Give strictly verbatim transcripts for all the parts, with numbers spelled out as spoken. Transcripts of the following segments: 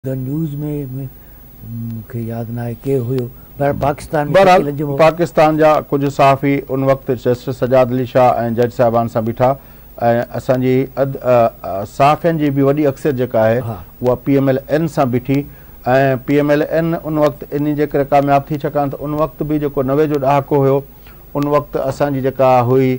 News में मूंखे यादि न आहे केरु हुयो पर पाकिस्तान बहरहाल पाकिस्तान जा कुछ सहाफ़ी उन वक़्तु जस्टिस सजाद अली शाह ऐं जज साहिबान सां बीठा ऐं असांजी अद सहाफ़ियुनि जी बि वॾी अक्सर जेका आहे उहा पी एम एल एन सां बीठी ऐं पी एम एल एन उन वक़्तु इन जे करे कामयाबु थी छाकाणि त उन वक़्तु बि जेको नवे जो ॾहाको हुयो उन वक़्तु असांजी जेका हुई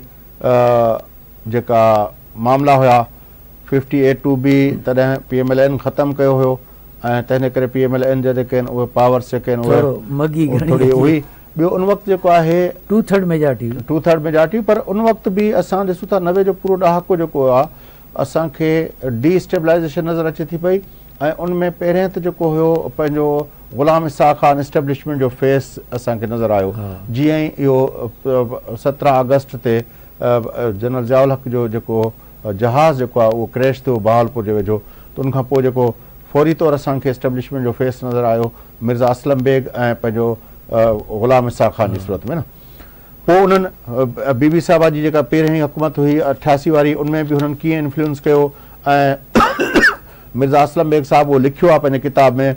जेका मामला हुया फिफ्टी एट टू बी तॾहिं पी एम एल एन ख़तमु कयो हुयो ऐं तंहिं करे पी एम एल एन जा जेके आहिनि उहे पावर्स जेके आहिनि उहे थोरी हुई। ॿियो उन वक़्तु जेको आहे two third majority two third majority पर उन वक़्तु बि असां ॾिसूं था नवे जो पूरो ॾहाको जेको आहे असांखे डीस्टेबलाइज़ेशन नज़र अचे थी पई ऐं उन में पहिरें त जेको हुयो पंहिंजो ग़ुलाम इसाक़ ख़ान इस्टेब्लिशमेंट जो फेस असांखे नज़र आयो। जीअं ई इहो सत्रहं अगस्त ते जनरल ज़ियाउल हक़ जो जेको जहाज़ जेको आहे उहो क्रैश थियो बहावलपुर जे वेझो त उनखां पोइ जेको फौरी तौरु असांखे इस्टेब्लिशमेंट जो फेस नज़र आयो मिर्ज़ा असलम बेग ऐं पंहिंजो ग़ुलाम इसाक़ ख़ान जी सूरत में न। पोइ उन्हनि बीबी साहिबा जी जेका पहिरीं हुकूमत हुई अठासी वारी उनमें बि हुननि कीअं इन्फ्लुएंस कयो ऐं मिर्ज़ा असलम बेग साहिबु उहो लिखियो आहे पंहिंजे किताब में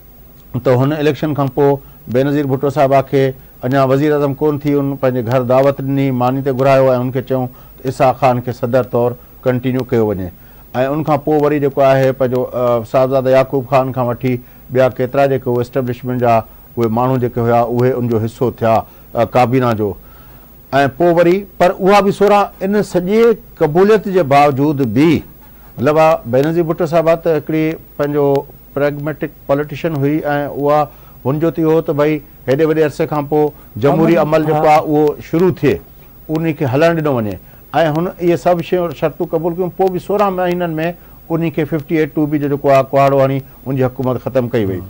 त हुन इलेक्शन खां पोइ बेनज़ीर भुट्टो साहिबा खे अञा वज़ीर अज़म कोन थी उन पंहिंजे घर दावत ॾिनी मानी ते घुरायो ऐं उनखे चयूं त इसाक़ ख़ान खे सदर तौरु कंटिन्यू कयो वञे ऐं उनखां पोइ वरी जेको आहे पंहिंजो साहिबज़ादा याक़ूब ख़ान खां वठी ॿिया केतिरा जेके उहे इस्टेब्लिशमेंट जा उहे माण्हू जेके हुआ उहे उनजो हिसो थिया काबीना जो ऐं पोइ वरी पर उहा बि सोरहं इन सॼे क़बूलियत जे बावजूदि बि मतिलबु आहे बेनज़ीर भुट्टो साहिबा त हिकिड़ी पंहिंजो प्रेगमेटिक पॉलिटिशियन हुई ऐं उहा हुनजो त इहो हो त भई हेॾे वॾे अरसे खां पोइ जमहूरी अमल जेको आहे उहो शुरू थिए उन खे हलणु ॾिनो वञे ऐं हुन इहे सभु शयूं शर्तूं क़बूल कयूं पोइ बि सोरहं महीननि में उन खे फिफ्टी एट टू बी जो जेको आहे कुहाड़ो हणी उनजी हुकूमत ख़तमु कई वई।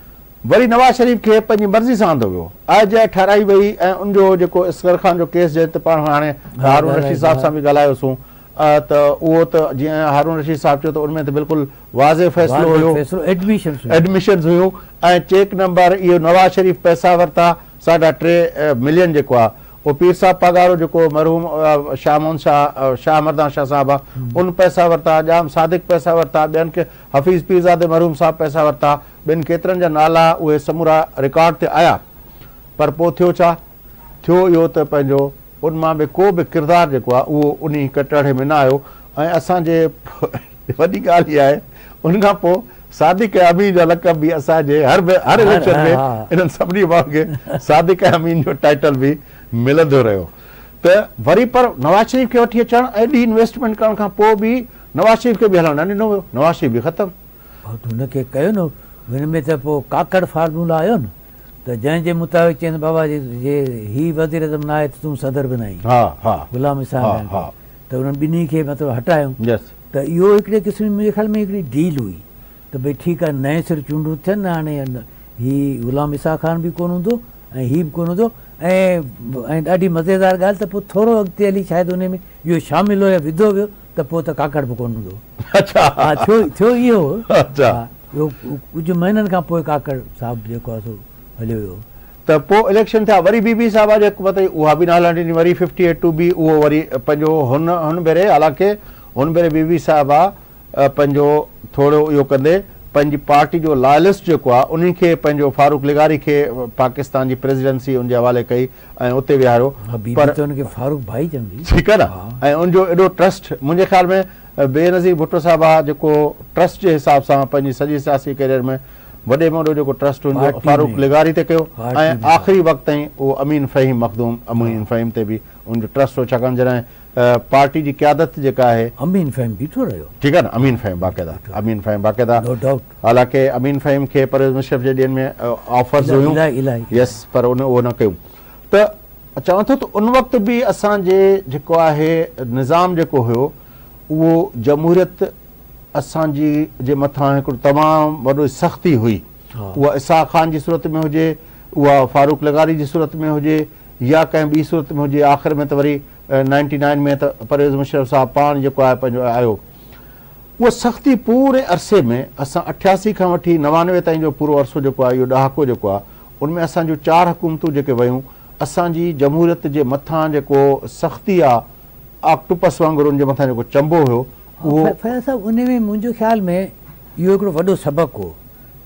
वरी नवाज़ शरीफ़ खे पंहिंजी मर्ज़ी सां आंदो वियो आए जाइ ठाराई वई ऐं उनजो जेको असगर ख़ान जो केस जंहिं ते पाण हाणे हारून रशीद साहिब सां बि ॻाल्हायोसीं त उहो त जीअं हारून रशीद साहिबु चयो त उनमें त बिल्कुलु वाज़े फ़ैसिलो हुयो एडमिशन्स हुयूं ऐं चेक नंबर इहो नवाज़ शरीफ़ पैसा वरिता साढा टे मिलियन जेको आहे उहो पीर साहिबु पघारो जेको मरहूम शाह मोहन शाह शाह मर्दान शाह साहिब आहे उन पैसा वरिता जाम सादिक पैसा वरिता ॿियनि खे हफ़ीज़ पीरज़ादे मरहूम साहिबु पैसा वरिता ॿिनि केतिरनि जा नाला उहे समूरा रिकॉर्ड ते आया पर पोइ थियो छा थियो इहो त पंहिंजो उन मां बि को बि किरदारु जेको आहे उहो उन कटड़े में न आयो ऐं असांजे वॾी ॻाल्हि इहा आहे उनखां पोइ सादिक अमीन जा लक़ब बि असांजे हर हर इलेक्शन में इन्हनि सभिनी माण्हुनि खे सादिक अमीन जो टाइटल बि मिलंदो रहियो त वरी पर नवाज़ शरीफ़ खे वठी अचणु एॾी इन्वेस्टमेंट करण खां पोइ बि नवाज़ शरीफ़ खे बि हलणु न ॾिनो वियो नवाज़ शरीफ़ बि ख़तमु हुनखे कयो न हिन में त पोइ काकड़ फार्मूला आयो न त जंहिंजे मुताबिक़ चवनि बाबा जी जे ही वज़ीर अज़म न आहे त तूं सदर बि न आई हा हा ग़ुलाम इसाक़ त उन्हनि ॿिन्ही खे मतिलबु हटायूं यस त इहो हिकिड़े क़िस्म मुंहिंजे ख़्याल में हिकिड़ी डील हुई त भई ठीकु आहे नए सिर चूंडूं थियनि हाणे ही ग़ुलाम इसाक़ ख़ान बि कोन हूंदो ऐं हीउ बि कोन हूंदो ऐं ऐं ॾाढी मज़ेदार ॻाल्हि त पोइ थोरो अॻिते हली शायदि उन में इहो शामिलु हो या विधो वियो त पोइ त काकड़ बि कोन हूंदो। हा थियो थियो इहो इहो कुझु महीननि खां पोइ काकड़ साहिबु जेको आहे सो हलियो वियो त पोइ इलेक्शन थिया वरी बीबी साहिबा जे हुकूमत उहा बि न हलणु ॾिनी वरी फिफ्टी एट टू बी उहो वरी पंहिंजो हुन हुन भेरे हालांकि हुन भेरे बीबी साहिबा पंहिंजो थोरो इहो कंदे पंहिंजी पार्टी जो लॉयलिस्ट जेको आहे उन खे पंहिंजो फारूक लिगारी खे पाकिस्तान जी प्रेसिडेंसी उनजे हवाले कई ऐं उते विहारियो पर फारूक भाई चवंदी ठीकु आहे न ऐं उनजो एॾो ट्रस्ट मुंहिंजे ख़्याल में बेनज़ीर भुट्टो साहिबु आहे जेको ट्रस्ट जे हिसाब सां पंहिंजी सॼी सियासी कैरियर में वॾे में वॾो जेको ट्रस्ट हुनजो फारूक लिगारी ते कयो ऐं आख़िरी वक़्त ताईं उहो अमीन फ़हीम मखदूम अमीन फ़हीम ते बि उनजो ट्रस्ट हो छाकाणि जॾहिं पार्टी जी क़यादत जेका आहे अमीन फ़हीम बीठो रहियो ठीकु आहे न अमीन फ़हीम बाक़ाइदा अमीन फ़हीम बाक़ाइदा हालांकि अमीन फ़हीम खे परवेज़ मुशर्रफ जे ॾींहंनि में ऑफर्स हुयूं यस पर उन उहो न कयूं त चवां थो त उन वक़्तु बि असांजे जेको आहे निज़ाम जेको हुयो उहो जमहूरियत असांजी जे मथां हिकिड़ो तमामु वॾो सख़्ती हुई उहा इसाक़ ख़ान जी सूरत में हुजे उहा फारूक लगारी जी सूरत में हुजे या कंहिं ॿी सूरत में हुजे आख़िर में त वरी नाइंटी नाइन में त परवेज़ मुशर्रफ साहिबु पाण जेको आहे पंहिंजो आयो उहा सख़्ती पूरे अरसे में असां अठासी खां वठी नवानवे ताईं जो पूरो अरसो जेको आहे इहो ॾहाको जेको आहे उनमें असांजूं चारि हुकूमतूं जेके वयूं असांजी जमहूरियत जे मथां जेको सख़्ती आहे ऑक्टोपस वांगुरु उनजे मथां जेको चंबो हुयो उहो उन में मुंहिंजे ख़्याल में इहो हिकिड़ो वॾो सबक़ु हो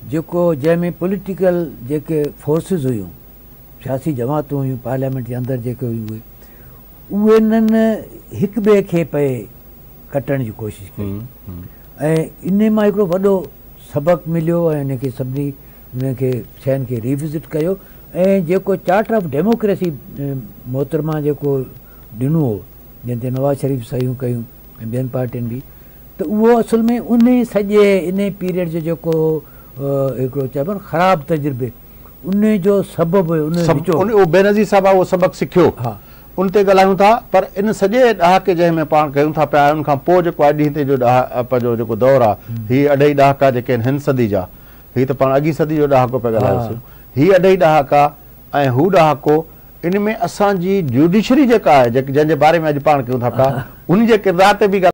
जेको जंहिंमें पॉलिटिकल जेके फोर्सिस हुयूं, सियासी जमातूं हुयूं पार्लियामेंट जे अंदरि जेके हुयूं उहे उहे इन्हनि हिक ॿिए खे पए कटण जी कोशिशि कई ऐं इन मां हिकिड़ो वॾो सबक़ु मिलियो ऐं इनखे सभिनी उनखे शयुनि खे रिविज़िट कयो ऐं जेको चार्टर ऑफ डेमोक्रेसी मोहतरमा जेको ॾिनो हो जंहिं ते नवाज़ शरीफ़ सहियूं कयूं ऐं ॿियनि पार्टियुनि बि, त उहो असल में उन सॼे इन पीरियड जो जेको हिकिड़ो चइबो न ख़राबु तजुर्बे उन जो सबबु बेनज़ीर साहिबु उहो सबक़ु सिखियो, हा उन ते ॻाल्हायूं था। पर इन सॼे ॾहाके जंहिंमें पाण कयूं था पिया उन खां पोइ जेको अॼु हिते जो ॾहाको जो जेको दौरु आहे, हीअ अढाई ॾहाका जेके आहिनि हिन सदी जा, हीअ त पाण अॻी सदी जो ॾहाको पिया ॻाल्हायोसीं, हीअ अढाई ॾहाका ऐं हू ॾहाको, इन में असांजी जुडिशरी जेका आहे जंहिंजे बारे में अॼु पाण कयूं था पिया उन जे किरदार ते बि